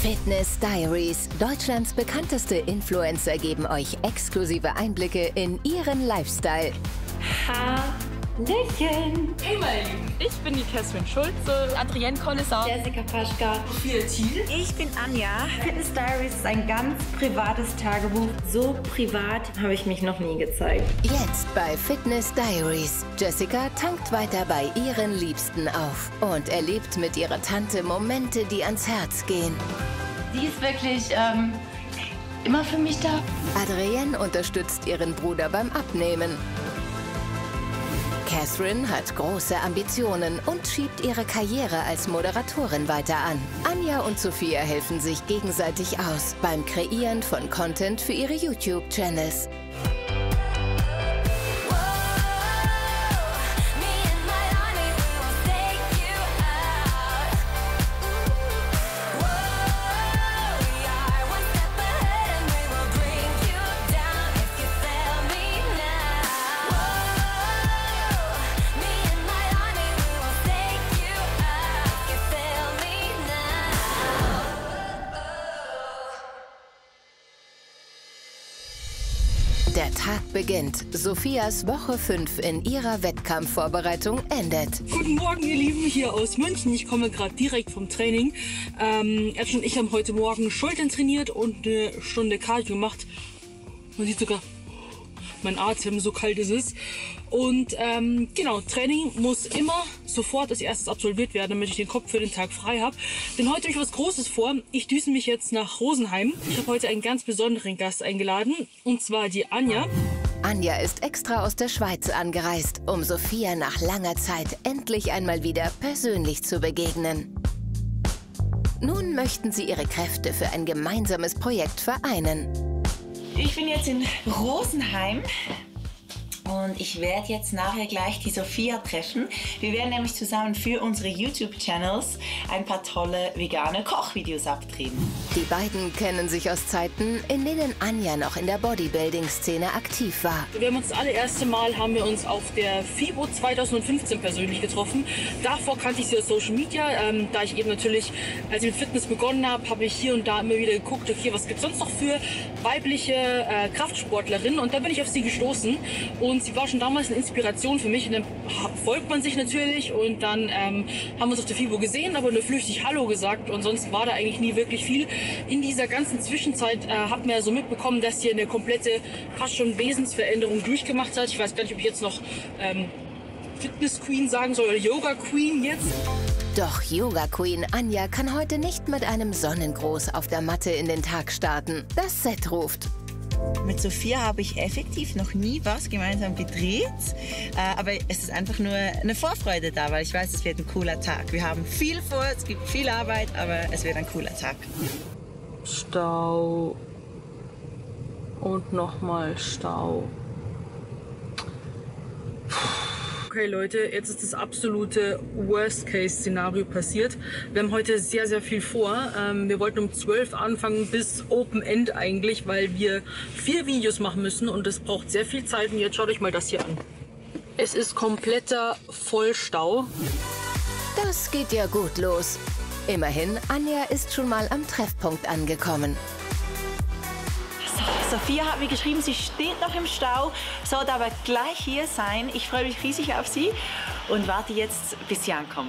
Fitness Diaries, Deutschlands bekannteste Influencer, geben euch exklusive Einblicke in ihren Lifestyle. Hallöchen! Hey meine Lieben, ich bin die Catherine Schulze, Adrienne Kollesar, Jessica Paschka, Sophia Thiel. Ich bin Anja. Fitness Diaries ist ein ganz privates Tagebuch. So privat habe ich mich noch nie gezeigt. Jetzt bei Fitness Diaries. Jessica tankt weiter bei ihren Liebsten auf und erlebt mit ihrer Tante Momente, die ans Herz gehen. Sie ist wirklich immer für mich da. Adrienne unterstützt ihren Bruder beim Abnehmen. Catherine hat große Ambitionen und schiebt ihre Karriere als Moderatorin weiter an. Anja und Sophia helfen sich gegenseitig aus beim Kreieren von Content für ihre YouTube-Channels. Der Tag beginnt. Sophias Woche 5 in ihrer Wettkampfvorbereitung endet. Guten Morgen ihr Lieben, hier aus München. Ich komme gerade direkt vom Training. Edge und ich haben heute Morgen Schultern trainiert und eine Stunde Cardio gemacht. Man sieht sogar mein Atem, so kalt ist es. Und genau, Training muss immer sofort als erstes absolviert werden, damit ich den Kopf für den Tag frei habe. Denn heute habe ich was Großes vor. Ich düse mich jetzt nach Rosenheim. Ich habe heute einen ganz besonderen Gast eingeladen, und zwar die Anja. Anja ist extra aus der Schweiz angereist, um Sophia nach langer Zeit endlich einmal wieder persönlich zu begegnen. Nun möchten sie ihre Kräfte für ein gemeinsames Projekt vereinen. Ich bin jetzt in Rosenheim und ich werde jetzt nachher gleich die Sophia treffen. Wir werden nämlich zusammen für unsere YouTube-Channels ein paar tolle vegane Kochvideos abdrehen. Die beiden kennen sich aus Zeiten, in denen Anja noch in der Bodybuilding-Szene aktiv war. Wir haben uns das allererste Mal auf der FIBO 2015 persönlich getroffen. Davor kannte ich sie aus Social Media. Da ich eben natürlich, als ich mit Fitness begonnen habe, habe ich hier und da immer wieder geguckt, okay, was gibt es sonst noch für weibliche Kraftsportlerinnen? Und da bin ich auf sie gestoßen. Und sie war schon damals eine Inspiration für mich. Und dann folgt man sich natürlich. Und dann haben wir uns auf der FIBO gesehen, aber nur flüchtig Hallo gesagt. Und sonst war da eigentlich nie wirklich viel. In dieser ganzen Zwischenzeit hat man ja so mitbekommen, dass sie eine komplette, fast schon Wesensveränderung durchgemacht hat. Ich weiß gar nicht, ob ich jetzt noch Fitness Queen sagen soll oder Yoga Queen jetzt. Doch Yoga Queen Anja kann heute nicht mit einem Sonnengruß auf der Matte in den Tag starten. Das Set ruft. Mit Sophia habe ich effektiv noch nie was gemeinsam gedreht, aber es ist einfach nur eine Vorfreude da, weil ich weiß, es wird ein cooler Tag. Wir haben viel vor, es gibt viel Arbeit, aber es wird ein cooler Tag. Stau und nochmal Stau. Okay Leute, jetzt ist das absolute Worst-Case-Szenario passiert. Wir haben heute sehr, sehr viel vor. Wir wollten um 12 anfangen bis Open End eigentlich, weil wir 4 Videos machen müssen und das braucht sehr viel Zeit. Und jetzt schaut euch mal das hier an. Es ist kompletter Vollstau. Das geht ja gut los. Immerhin, Anja ist schon mal am Treffpunkt angekommen. Sophia hat mir geschrieben, sie steht noch im Stau, sollte aber gleich hier sein. Ich freue mich riesig auf sie und warte jetzt, bis sie ankommt.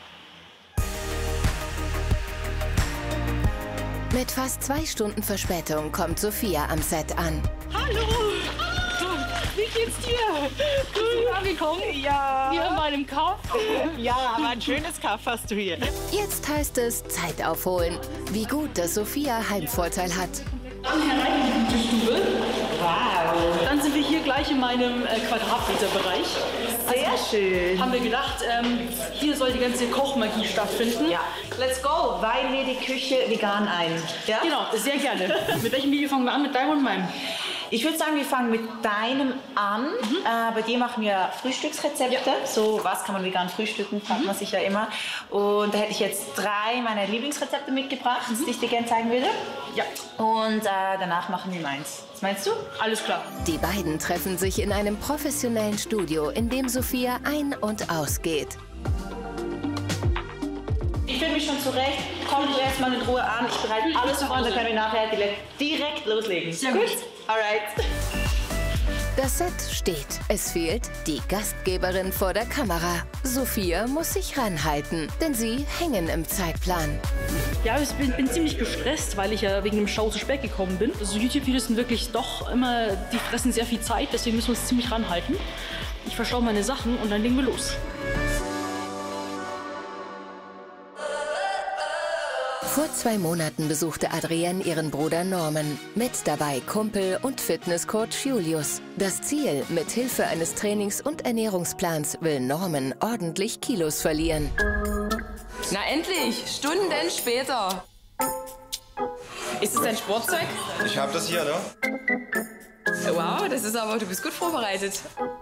Mit fast 2 Stunden Verspätung kommt Sophia am Set an. Hallo! Wie geht's dir? Bist du angekommen? Ja. Hier in meinem Kaff? Ja, aber ein schönes Kaff hast du hier. Jetzt heißt es Zeit aufholen. Wie gut, dass Sophia Heimvorteil hat. Dann herein in die Stube. Wow. Dann sind wir hier gleich in meinem Quadratmeterbereich. Sehr schön. Haben wir gedacht, hier soll die ganze Kochmagie stattfinden. Ja. Let's go. Weihen wir die Küche vegan ein. Ja? Genau, sehr gerne. Mit welchem Video fangen wir an? Mit deinem und meinem? Ich würde sagen, wir fangen mit deinem an. Bei dir machen wir Frühstücksrezepte. Ja. So, was kann man vegan frühstücken, fragt man sich ja immer. Und da hätte ich jetzt 3 meiner Lieblingsrezepte mitgebracht, die ich dir gerne zeigen würde. Ja. Und danach machen wir meins. Was meinst du? Alles klar. Die beiden treffen sich in einem professionellen Studio, in dem Sophia ein- und ausgeht. Ich bin mich schon zurecht. Kommt erstmal in Ruhe an. Ich bereite alles vor und dann können wir nachher direkt loslegen. Sehr gut. Alright. Das Set steht. Es fehlt die Gastgeberin vor der Kamera. Sophia muss sich ranhalten, denn sie hängen im Zeitplan. Ja, ich bin ziemlich gestresst, weil ich ja wegen dem Show zu spät gekommen bin. Also YouTube-Videos sind wirklich doch immer, die fressen sehr viel Zeit, deswegen müssen wir uns ziemlich ranhalten. Ich verschaue meine Sachen und dann legen wir los. Vor 2 Monaten besuchte Adrienne ihren Bruder Norman. Mit dabei Kumpel und Fitnesscoach Julius. Das Ziel: mit Hilfe eines Trainings- und Ernährungsplans will Norman ordentlich Kilos verlieren. Na endlich! Stunden später. Ist es dein Sportzeug? Ich hab das hier, ne? Wow, das ist aber, du bist gut vorbereitet.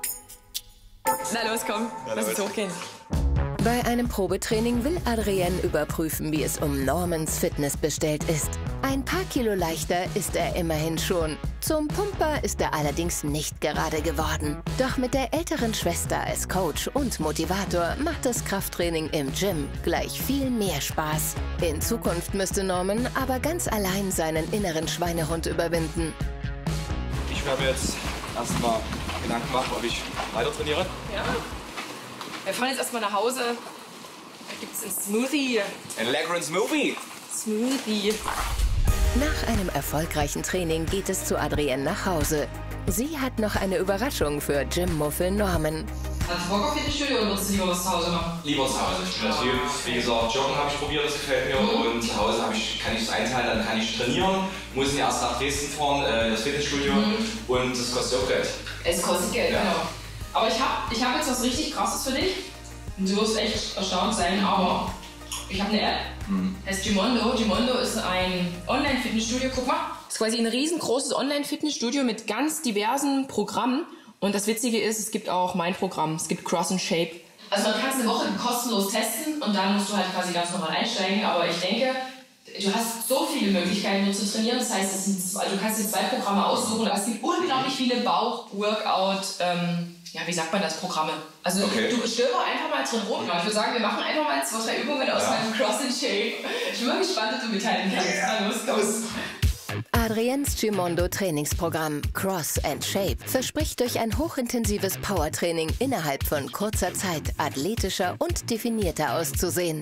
Na los, komm, lass uns hochgehen. Bei einem Probetraining will Adrienne überprüfen, wie es um Normans Fitness bestellt ist. Ein paar Kilo leichter ist er immerhin schon. Zum Pumper ist er allerdings nicht gerade geworden. Doch mit der älteren Schwester als Coach und Motivator macht das Krafttraining im Gym gleich viel mehr Spaß. In Zukunft müsste Norman aber ganz allein seinen inneren Schweinehund überwinden. Ich werde mir jetzt erstmal Gedanken machen, ob ich weiter trainiere. Ja. Wir fahren jetzt erstmal nach Hause. Da gibt's einen Smoothie. Ein leckeren Smoothie. Smoothie. Nach einem erfolgreichen Training geht es zu Adrienne nach Hause. Sie hat noch eine Überraschung für Gym-Muffel Norman. Hast du Bock auf Fitnessstudio oder willst du lieber was zu Hause machen? Lieber zu Hause. Wie gesagt, Joggen habe ich probiert, das gefällt mir. Und zu Hause kann ich es einteilen, dann kann ich trainieren. Muss nicht erst nach Dresden fahren, das Fitnessstudio. Und das kostet auch Geld. Es kostet Geld, Ja. genau. Aber ich hab jetzt was richtig Krasses für dich. Und du wirst echt erstaunt sein, aber ich habe eine App. Heißt Gymondo. Gymondo ist ein Online-Fitnessstudio. Guck mal, das ist quasi ein riesengroßes Online-Fitnessstudio mit ganz diversen Programmen. Und das Witzige ist, es gibt auch mein Programm. Es gibt Cross and Shape. Also man kann es eine Woche kostenlos testen und dann musst du halt quasi ganz normal einsteigen. Aber ich denke, du hast so viele Möglichkeiten, nur zu trainieren. Das heißt, du kannst dir 2 Programme aussuchen. Es gibt unglaublich viele Bauch-Workout, wie sagt man das, Programme. Also du stöber einfach mal drin rum. Ich würde sagen, wir machen einfach mal 2, 3 Übungen aus meinem Cross and Shape. Ich bin mal gespannt, ob du mithalten kannst. Na los. Adriennes Gymondo Trainingsprogramm Cross and Shape verspricht durch ein hochintensives Powertraining innerhalb von kurzer Zeit athletischer und definierter auszusehen.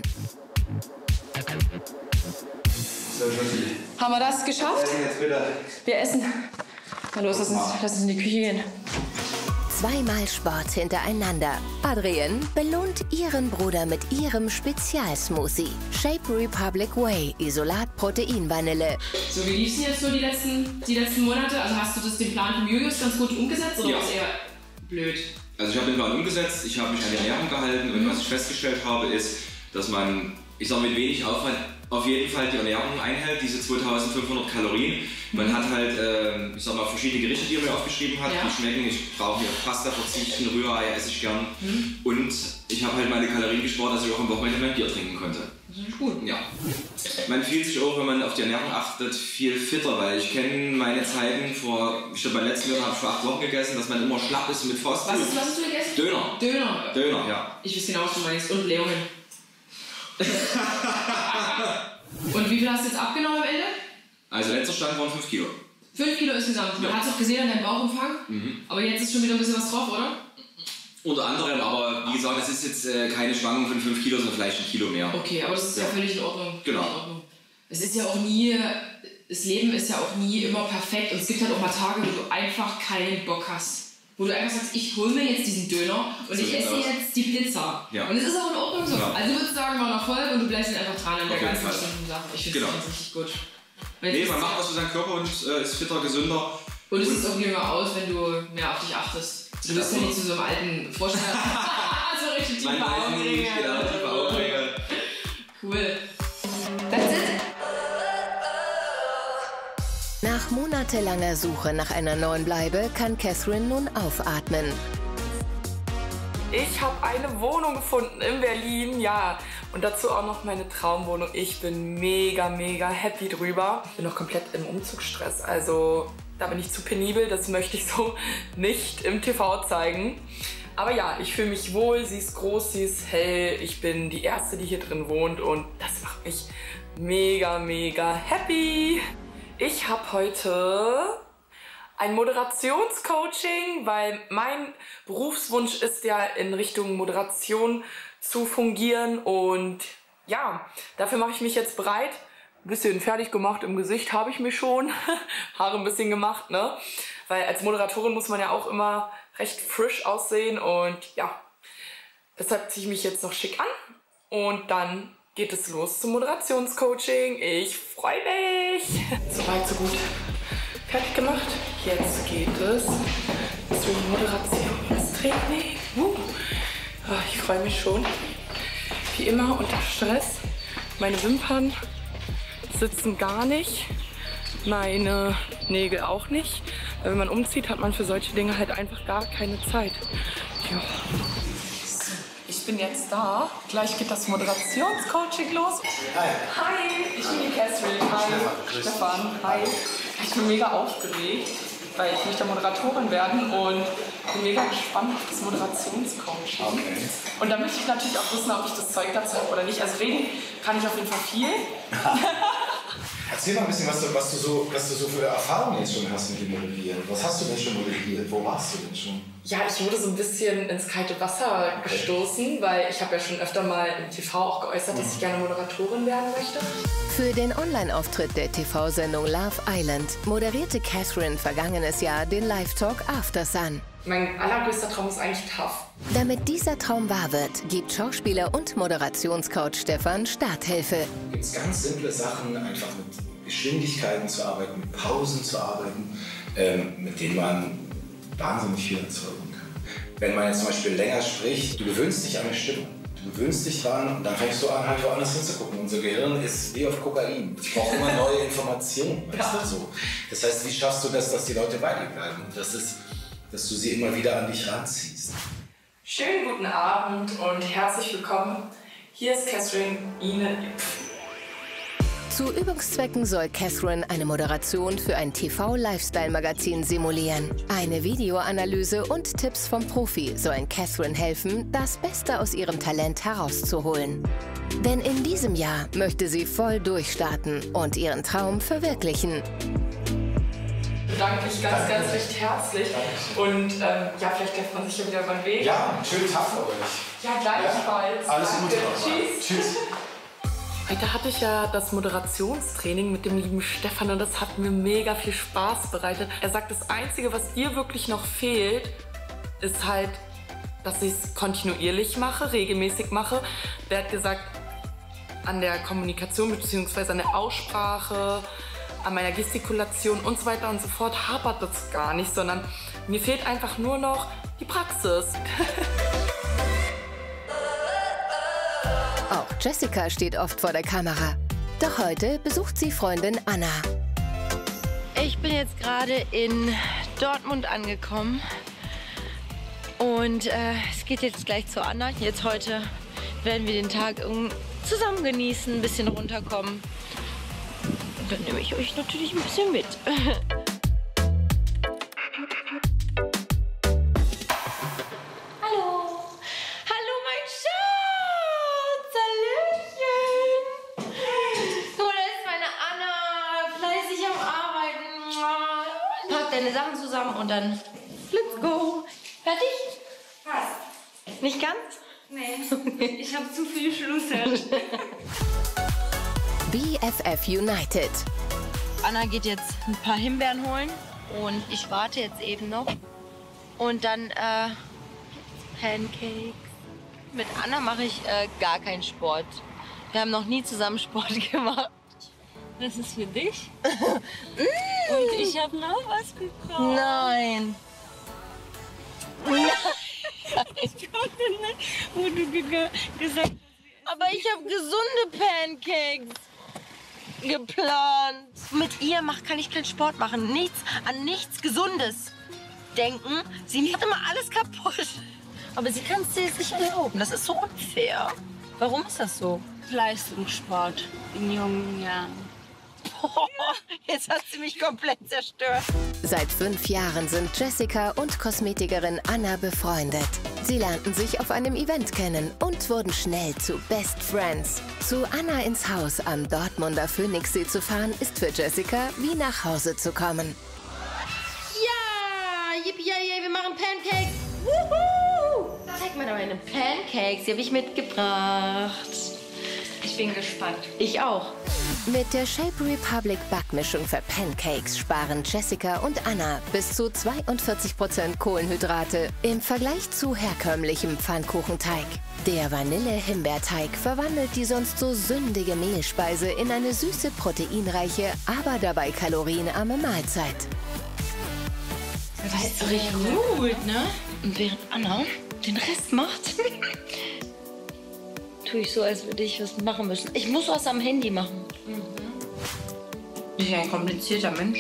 So, Josie. Haben wir das geschafft? Jetzt bitte. Wir essen. Na los, lass uns in die Küche gehen. 2-mal Sport hintereinander. Adrienne belohnt ihren Bruder mit ihrem Spezialsmoothie. Shape Republic Whey, Isolat Protein Vanille. So, wie lief's denn jetzt so die letzten Monate? Also hast du den Plan von Julius ganz gut umgesetzt oder was eher blöd? Also ich habe den Plan umgesetzt, ich habe mich an die Ernährung gehalten und was ich festgestellt habe ist, dass man, ich sag mit wenig Aufwand, auf jeden Fall die Ernährung einhält, diese 2500 Kalorien. Man hat halt, ich sag mal, verschiedene Gerichte, die er mir aufgeschrieben hat, die schmecken. Ich brauche hier auf Pasta verzichten, Rührei esse ich gern. Und ich habe halt meine Kalorien gespart, dass ich auch am Wochenende mein Bier trinken konnte. Das ist gut. Ja. Man fühlt sich auch, wenn man auf die Ernährung achtet, viel fitter, weil ich kenne meine Zeiten ich glaube, beim letzten Jahr habe ich vor 8 Wochen gegessen, dass man immer schlapp ist mit Fastfood. Was hast du gegessen? Döner. Döner, ja. Ich weiß genau, was du meinst. Und Blähungen. Und wie viel hast du jetzt abgenommen am Ende? Also letzter Stand waren 5 Kilo. 5 Kilo insgesamt. Man hat es auch gesehen an deinem Bauchumfang. Aber jetzt ist schon wieder ein bisschen was drauf, oder? Unter anderem, aber wie gesagt, es ist jetzt keine Schwankung von 5 Kilo, sondern vielleicht 1 Kilo mehr. Okay, aber das ist ja völlig in Ordnung. Genau. Es ist ja auch nie, das Leben ist ja auch nie immer perfekt und es gibt halt auch mal Tage, wo du einfach keinen Bock hast. Wo du einfach sagst, ich hole mir jetzt diesen Döner und ich esse jetzt die Pizza. Ja. Und es ist auch in Ordnung so. Ja. Also würdest du sagen, war ein Erfolg und du bleibst einfach dran an der ganzen bestimmten Sache. Ich finde das richtig gut. Nee, man macht was für seinen Körper und ist fitter, gesünder. Und es sieht auch jünger aus, wenn du mehr auf dich achtest. Du bist ja nicht zu so einem alten Vorstand. So richtig tiefe Augenringe. Cool. That's it. Nach monatelanger Suche nach einer neuen Bleibe kann Catherine nun aufatmen. Ich habe eine Wohnung gefunden in Berlin, ja. Und dazu auch noch meine Traumwohnung. Ich bin mega, mega happy drüber. Ich bin noch komplett im Umzugsstress. Also da bin ich zu penibel. Das möchte ich so nicht im TV zeigen. Aber ja, ich fühle mich wohl, sie ist groß, sie ist hell, ich bin die Erste, die hier drin wohnt und das macht mich mega, mega happy. Ich habe heute ein Moderationscoaching, weil mein Berufswunsch ist ja in Richtung Moderation zu fungieren und ja, dafür mache ich mich jetzt bereit. Ein bisschen fertig gemacht im Gesicht habe ich mich schon, Haare ein bisschen gemacht, ne? Weil als Moderatorin muss man ja auch immer recht frisch aussehen und ja, deshalb ziehe ich mich jetzt noch schick an und dann geht es los zum Moderationscoaching. Ich freue mich. Soweit, so gut. Fertig gemacht. Jetzt geht es zum Moderationstraining. Ich freue mich schon. Wie immer unter Stress. Meine Wimpern sitzen gar nicht. Meine Nägel auch nicht. Wenn man umzieht, hat man für solche Dinge halt einfach gar keine Zeit. Ja. Ich bin jetzt da. Gleich geht das Moderationscoaching los. Hi. Hi, ich bin die Catherine. Hi. Stefan. Hi. Ich bin mega aufgeregt, weil ich möchte Moderatorin werden und bin mega gespannt auf das Moderationscoaching. Okay. Und da möchte ich natürlich auch wissen, ob ich das Zeug dazu habe oder nicht. Also reden kann ich auf jeden Fall viel. Erzähl mal ein bisschen, was du so für Erfahrungen jetzt schon hast mit dem Moderieren. Was hast du denn schon moderiert? Wo warst du denn schon? Ja, ich wurde so ein bisschen ins kalte Wasser gestoßen, weil ich habe ja schon öfter mal im TV auch geäußert, dass ich gerne Moderatorin werden möchte. Für den Online-Auftritt der TV-Sendung Love Island moderierte Catherine vergangenes Jahr den Live-Talk After Sun. Mein allergrößter Traum ist eigentlich TAF. Damit dieser Traum wahr wird, gibt Schauspieler und Moderationscoach Stefan Starthilfe. Es gibt ganz simple Sachen, einfach mit Geschwindigkeiten zu arbeiten, mit Pausen zu arbeiten, mit denen man wahnsinnig viel erzeugen kann. Wenn man jetzt zum Beispiel länger spricht, du gewöhnst dich an eine Stimme. Du gewöhnst dich dran und dann fängst du an, halt woanders hinzugucken. Unser Gehirn ist wie auf Kokain. Es braucht immer neue Informationen. Weißt du, so. Das heißt, wie schaffst du das, dass die Leute bei dir bleiben? Und das ist, dass du sie immer wieder an dich ranziehst. Schönen guten Abend und herzlich willkommen. Hier ist Catherine Ine. Zu Übungszwecken soll Catherine eine Moderation für ein TV-Lifestyle-Magazin simulieren. Eine Videoanalyse und Tipps vom Profi sollen Catherine helfen, das Beste aus ihrem Talent herauszuholen. Denn in diesem Jahr möchte sie voll durchstarten und ihren Traum verwirklichen. Ich bedanke mich ganz, ganz recht herzlich. Und ja, vielleicht trifft man sich ja wieder über den Weg. Ja, schönen Tag für euch. Ja, gleichfalls. Alles Gute. Tschüss. Tschüss. Heute hatte ich ja das Moderationstraining mit dem lieben Stefan und das hat mir mega viel Spaß bereitet. Er sagt, das Einzige, was dir wirklich noch fehlt, ist halt, dass ich es kontinuierlich mache, regelmäßig mache. Der hat gesagt, an der Kommunikation bzw. an der Aussprache, an meiner Gestikulation und so weiter und so fort hapert das gar nicht, sondern mir fehlt einfach nur noch die Praxis. Auch Jessica steht oft vor der Kamera. Doch heute besucht sie Freundin Anna. Ich bin jetzt gerade in Dortmund angekommen und es geht jetzt gleich zu Anna. Jetzt heute werden wir den Tag zusammen genießen, ein bisschen runterkommen. Und dann nehme ich euch natürlich ein bisschen mit. Deine Sachen zusammen und dann let's go. Fertig? Was? Nicht ganz? Nee, ich habe zu viel Schlusswert. BFF United. Anna geht jetzt ein paar Himbeeren holen und ich warte jetzt eben noch. Und dann Pancakes. Mit Anna mache ich gar keinen Sport. Wir haben noch nie zusammen Sport gemacht. Das ist für dich. Und ich habe noch was bekommen. Nein. Nein. Ich konnte nicht, wo du gesagt hast. Aber ich habe gesunde Pancakes geplant. Mit ihr kann ich keinen Sport machen. An nichts Gesundes denken. Sie macht immer alles kaputt. Aber sie kann es sich nicht erlauben. Das ist so unfair. Warum ist das so? Leistungssport in jungen Jahren. Jetzt hat sie mich komplett zerstört. Seit 5 Jahren sind Jessica und Kosmetikerin Anna befreundet. Sie lernten sich auf einem Event kennen und wurden schnell zu Best Friends. Zu Anna ins Haus am Dortmunder Phoenixsee zu fahren, ist für Jessica wie nach Hause zu kommen. Ja, yippie, wir machen Pancakes. Wuhu! Zeig mal meine Pancakes, die habe ich mitgebracht. Ich bin gespannt. Ich auch. Mit der Shape Republic Backmischung für Pancakes sparen Jessica und Anna bis zu 42% Kohlenhydrate im Vergleich zu herkömmlichem Pfannkuchenteig. Der Vanille-Himbeerteig verwandelt die sonst so sündige Mehlspeise in eine süße, proteinreiche, aber dabei kalorienarme Mahlzeit. Das ist richtig gut, ne? Und während Anna den Rest macht, tue ich so, als würde ich was machen müssen. Ich muss was am Handy machen. Ich bin ein komplizierter Mensch.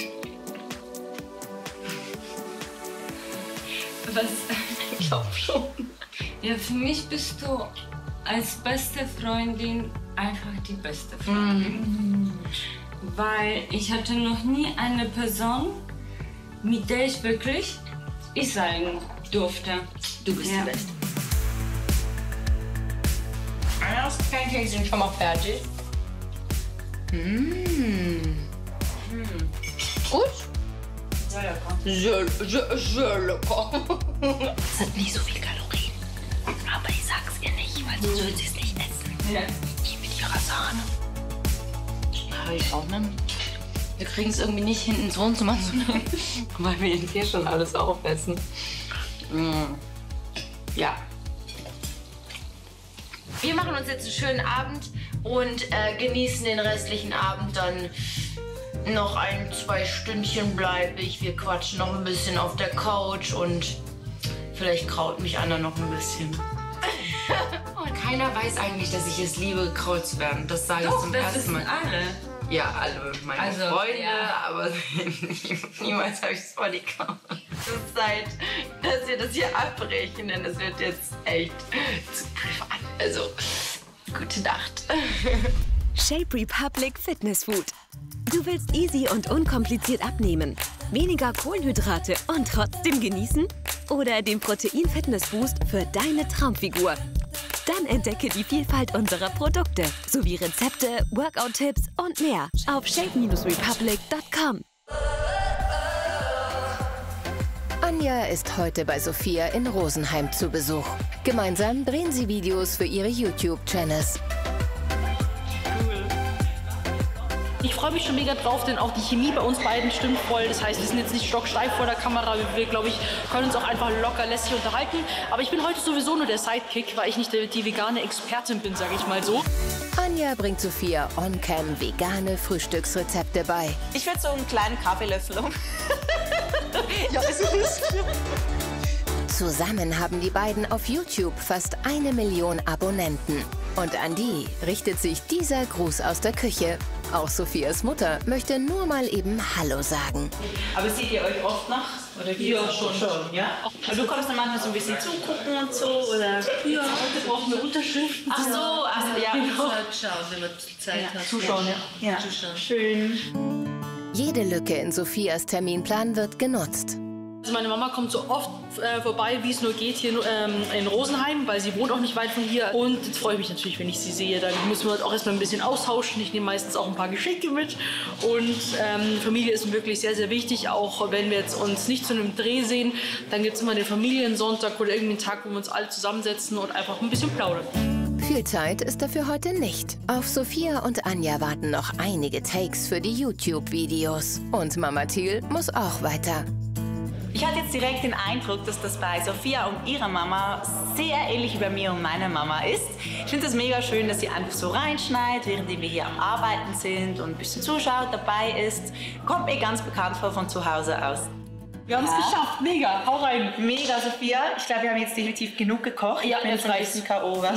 Was? Ich glaube schon. Ja, für mich bist du als beste Freundin einfach die beste Freundin. Weil ich hatte noch nie eine Person, mit der ich wirklich ich sagen durfte. Du bist die Beste. Annas Pancakes sind schon mal fertig. Gut? Sehr lecker. Sehr lecker. Es sind nicht so viel Kalorien. Aber ich sag's ihr nicht, weil sonst will sie es nicht essen. Ja. Die mit ihrer Sahne. Ja, ich auch, ne? Wir kriegen es irgendwie nicht hinten ins Wohnzimmer zu nehmen, weil wir hier schon alles aufessen. Ja. Wir machen uns jetzt einen schönen Abend und genießen den restlichen Abend dann. Noch 1-2 Stündchen bleibe ich. Wir quatschen noch ein bisschen auf der Couch und vielleicht kraut mich Anna noch ein bisschen. Und keiner weiß eigentlich, dass ich es liebe, gekraut zu werden. Das sage ich zum ersten Mal. Alle. Ja, alle meine Freunde, aber niemals habe ich es vor die Kamera. Zeit, dass wir das hier abbrechen, denn es wird jetzt echt zu privat. Also, gute Nacht. Shape Republic Fitness Food. Du willst easy und unkompliziert abnehmen, weniger Kohlenhydrate und trotzdem genießen? Oder den Protein-Fitness-Boost für deine Traumfigur? Dann entdecke die Vielfalt unserer Produkte sowie Rezepte, Workout-Tipps und mehr auf shape-republic.com. Anja ist heute bei Sophia in Rosenheim zu Besuch. Gemeinsam drehen sie Videos für ihre YouTube-Channels. Ich freue mich schon mega drauf, denn auch die Chemie bei uns beiden stimmt voll. Das heißt, wir sind jetzt nicht stocksteif vor der Kamera. Wir, glaube ich, können uns auch einfach locker lässig unterhalten. Aber ich bin heute sowieso nur der Sidekick, weil ich nicht die vegane Expertin bin, sage ich mal so. Anja bringt Sophia on-cam vegane Frühstücksrezepte bei. Ich würde so einen kleinen Kaffeelöffel um. Ja, ist es. Zusammen haben die beiden auf YouTube fast 1 Million Abonnenten. Und an die richtet sich dieser Gruß aus der Küche. Auch Sophias Mutter möchte nur mal eben Hallo sagen. Aber seht ihr euch oft nach? Oder wie? Ja, schon. Ja? Aber du kommst dann manchmal so ein bisschen zugucken und so? Oder? Ja, heute brauchen wir Unterschriften. Ach so, ja. Genau. Schauen, wenn man Zeit hat. Zuschauen, ja. Zuschauen. Schön. Jede Lücke in Sophias Terminplan wird genutzt. Also meine Mama kommt so oft vorbei, wie es nur geht, hier in Rosenheim, weil sie wohnt auch nicht weit von hier. Und jetzt freue ich mich natürlich, wenn ich sie sehe. Da müssen wir uns auch erstmal ein bisschen austauschen. Ich nehme meistens auch ein paar Geschenke mit. Und Familie ist mir wirklich sehr, sehr wichtig. Auch wenn wir jetzt uns nicht zu einem Dreh sehen, dann gibt es immer den Familiensonntag oder irgendwie einen Tag, wo wir uns alle zusammensetzen und einfach ein bisschen plaudern. Viel Zeit ist dafür heute nicht. Auf Sophia und Anja warten noch einige Takes für die YouTube-Videos. Und Mama Thiel muss auch weiter. Ich hatte jetzt direkt den Eindruck, dass das bei Sophia und ihrer Mama sehr ähnlich wie bei mir und meiner Mama ist. Ich finde es mega schön, dass sie einfach so reinschneidet, während wir hier am Arbeiten sind und ein bisschen zuschaut, dabei ist. Kommt mir ganz bekannt vor von zu Hause aus. Wir haben es geschafft. Mega. Hau rein. Mega, Sophia. Ich glaube, wir haben jetzt definitiv genug gekocht. Ja, ich bin jetzt ein bisschen K.O. was.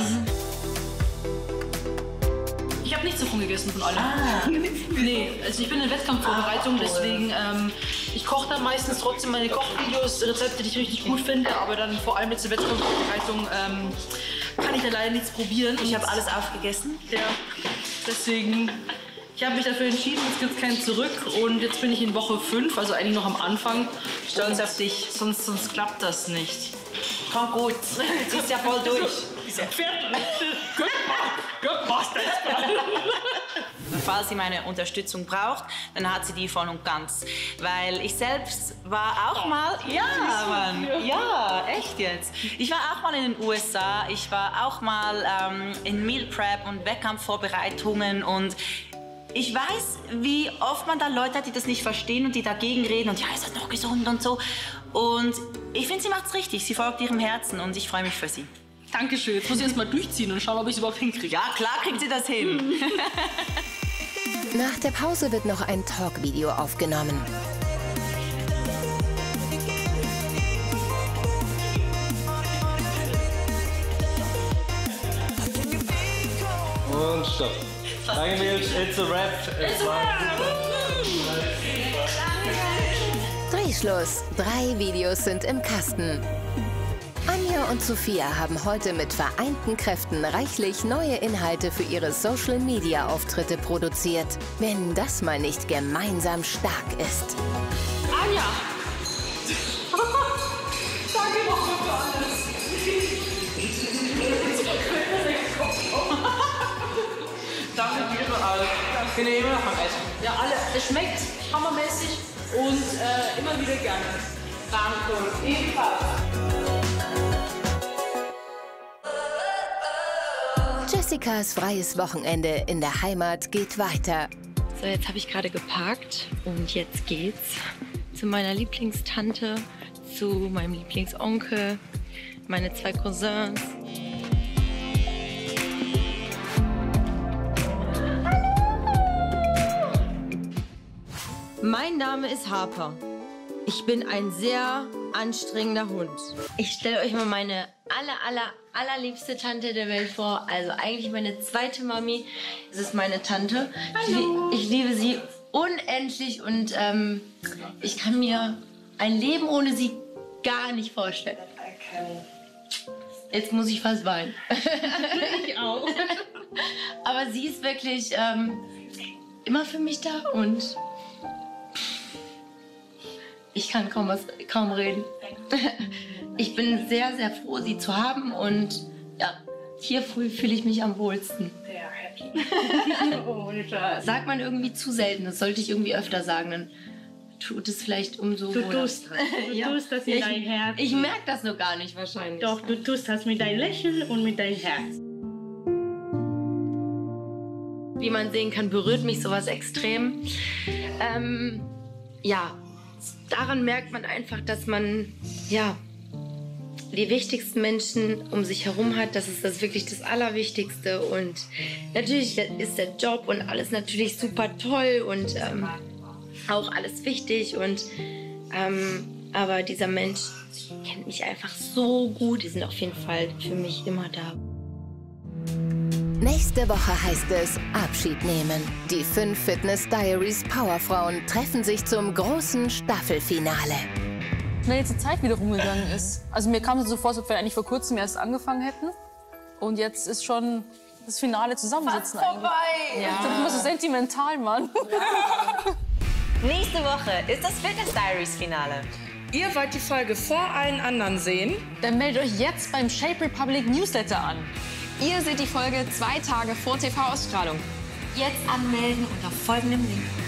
Ich habe nichts davon gegessen von allem. Nee, also ich bin in Wettkampfvorbereitung, deswegen ich koche dann meistens trotzdem meine Kochvideos, Rezepte, die ich richtig gut finde, aber dann vor allem jetzt in Wettkampfvorbereitung kann ich da leider nichts probieren. Ich habe alles aufgegessen. Ja, deswegen, ich habe mich dafür entschieden, es gibt kein Zurück und jetzt bin ich in Woche 5, also eigentlich noch am Anfang. Stolz auf dich. Sonst klappt das nicht. kommt gut. Sie ist ja voll durch. Falls sie meine Unterstützung braucht, dann hat sie die voll und ganz. Weil ich selbst war auch mal... Ja, Mann. Ja, echt jetzt. Ich war auch mal in den USA. Ich war auch mal in Meal Prep und Wettkampfvorbereitungen. Und ich weiß, wie oft man da Leute hat, die das nicht verstehen und die dagegen reden. Und ja, ist das noch gesund und so. Und ich finde, sie macht's richtig. Sie folgt ihrem Herzen und ich freue mich für sie. Dankeschön. Jetzt muss ich erst mal durchziehen und schauen, ob ich es überhaupt hinkriege. Ja, klar kriegt sie das hin. Nach der Pause wird noch ein Talk-Video aufgenommen. Und stopp. Danke, Milch. It's a wrap. Drehschluss. 3 Videos sind im Kasten. Anja und Sophia haben heute mit vereinten Kräften reichlich neue Inhalte für ihre Social-Media-Auftritte produziert. Wenn das mal nicht gemeinsam stark ist. Anja! Danke nochmal für alles. Danke dir für alles. Ich bin immer noch am Essen. Ja, alle. Es schmeckt hammermäßig und immer wieder gerne. Danke. Ebenfalls. Jessicas freies Wochenende in der Heimat geht weiter. So, jetzt habe ich gerade geparkt und jetzt geht's zu meiner Lieblingstante, zu meinem Lieblingsonkel, meine 2 Cousins. Mein Name ist Harper. Ich bin ein sehr anstrengender Hund. Ich stelle euch mal meine allerliebste Tante der Welt vor. Also eigentlich meine zweite Mami. Das ist meine Tante. Ich liebe sie unendlich und ich kann mir ein Leben ohne sie gar nicht vorstellen. Jetzt muss ich fast weinen. Ich auch. Aber sie ist wirklich immer für mich da und ich kann kaum reden. Ich bin sehr, sehr froh, sie zu haben und ja, hier früh fühle ich mich am wohlsten. Sehr happy. Oh, sagt man irgendwie zu selten, das sollte ich irgendwie öfter sagen, dann tut es vielleicht umso Du tust das in dein Herz. Ich merke das noch gar nicht wahrscheinlich. Doch, du tust das mit deinem Lächeln und mit deinem Herz. Wie man sehen kann, berührt mich sowas extrem. Ja, daran merkt man einfach, dass man, ja, die wichtigsten Menschen um sich herum hat. Das ist das wirklich das Allerwichtigste. Und natürlich ist der Job und alles natürlich super toll und auch alles wichtig. Und, aber dieser Mensch kennt mich einfach so gut. Die sind auf jeden Fall für mich immer da. Nächste Woche heißt es Abschied nehmen. Die 5 Fitness Diaries Powerfrauen treffen sich zum großen Staffelfinale. Schnell jetzt die Zeit wieder rumgegangen ist. Also mir kam es so vor, als ob wir eigentlich vor kurzem erst angefangen hätten. Und jetzt ist schon das Finale Zusammensitzen fast vorbei. eigentlich. Ja. Ich bin immer so sentimental, Mann. Nächste Woche ist das Fitness Diaries Finale. Ihr wollt die Folge vor allen anderen sehen? Dann meldet euch jetzt beim Shape Republic Newsletter an. Ihr seht die Folge 2 Tage vor TV-Ausstrahlung. Jetzt anmelden unter folgendem Link.